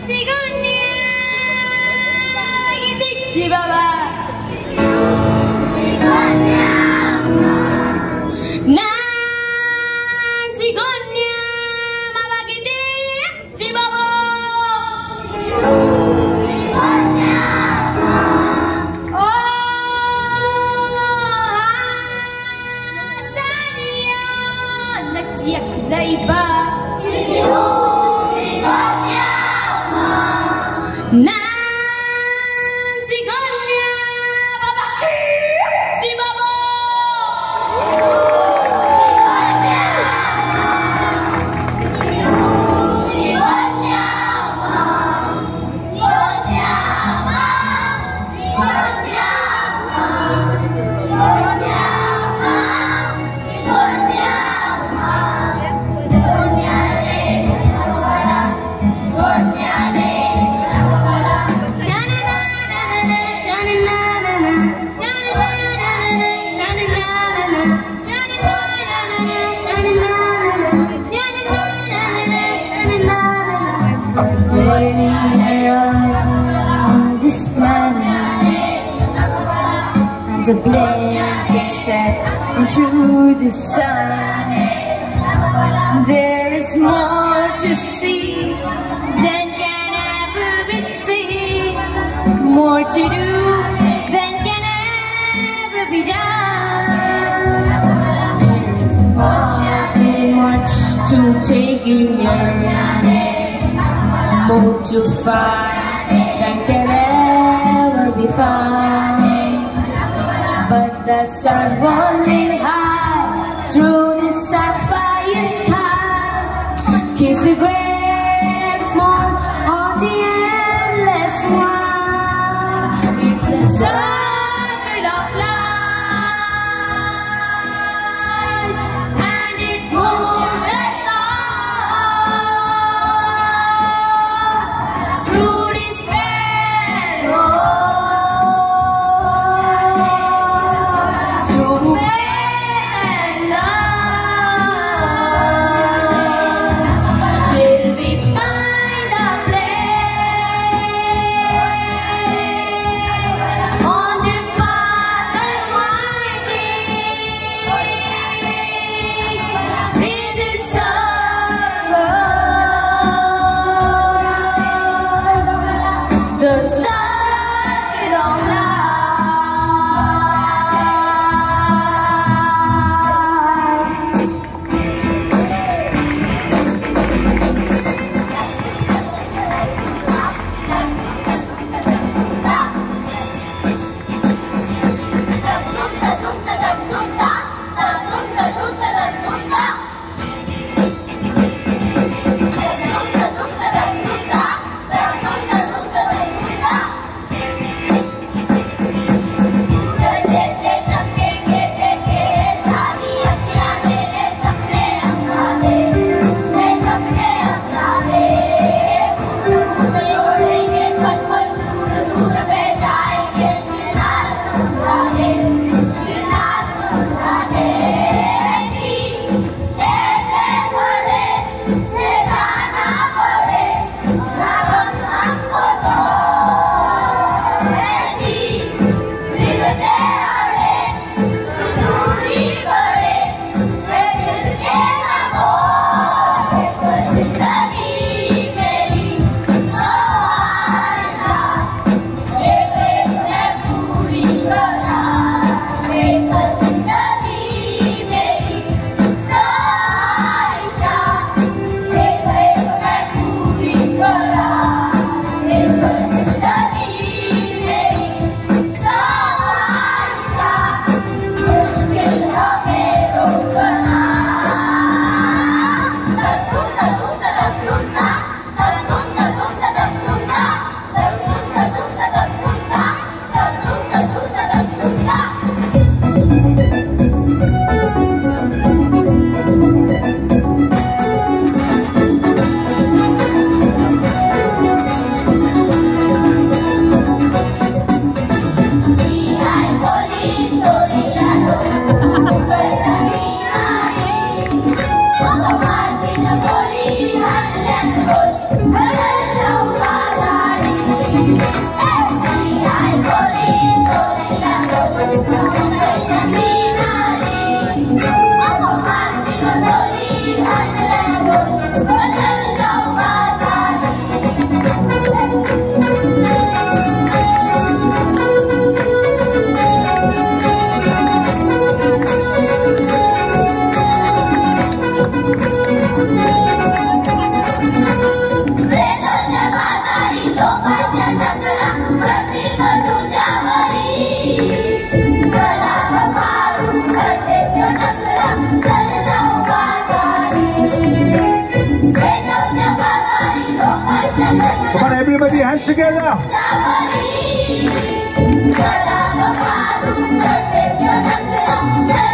Cigonia, gitu si baba. Nan cigonia, mama gitu si baba. Oh, Sania, naciak na iba. Nan cigonia, babaki si baba. This planet, the blanket set into the sun. There is more to see than can ever be seen, more to do than can ever be done. There's much to take in here, more to find than can ever be found. But the sun rolling high through the sapphire sky keeps the great and small on the endless one. It's the circle of life, and it moves us all through this fair and love. Come on, everybody, hands together. Jalagaparu,